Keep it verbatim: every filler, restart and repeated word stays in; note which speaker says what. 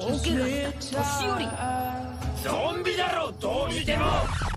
Speaker 1: 大怪我した年寄り。
Speaker 2: ゾンビだろどう見ても。